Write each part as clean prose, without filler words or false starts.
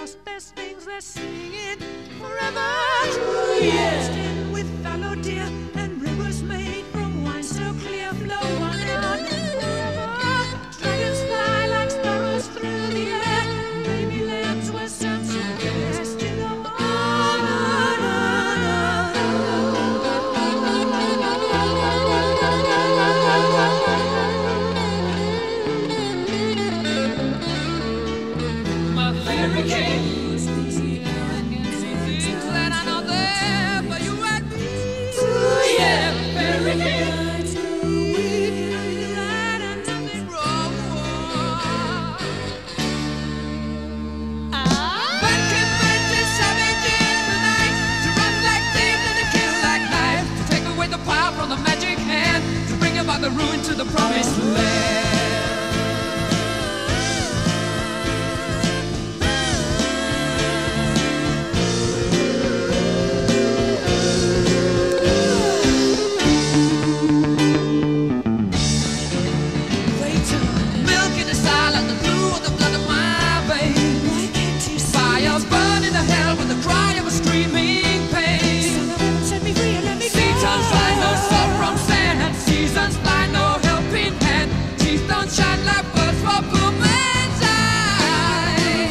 lost their stings, they're singing forever true. Yes, with fallow deer and rivers made from wine so clear, flow on and forever. Dragons fly like sparrows through the air, baby lambs were sons who best to go on. My fairy king, that I know there for you at me. Yeah, fairy king. The ruin to the promised land. They took milk in the silence, the blue of the blood of my veins. Why can't you see fire burning the hell with the cry of a screaming pain? Set me free and let me go. Sea turns fly, no salt from sand. Seasons fly, no helping hand. Teeth don't shine like birds for poor man's eye.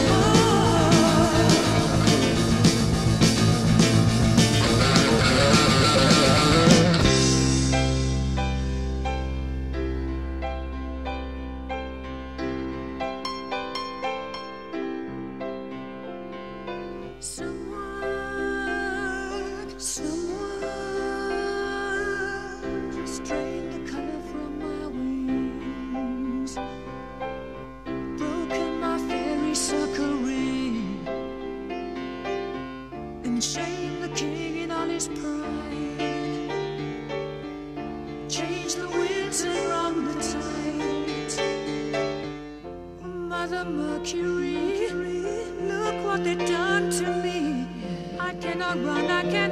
Someone just drained the color from my wings, broken my fairy circle ring, and shamed the king in all his pride. Changed the winds and wrong the tides. Mother Mercury, look what they've done to me. I cannot run, I cannot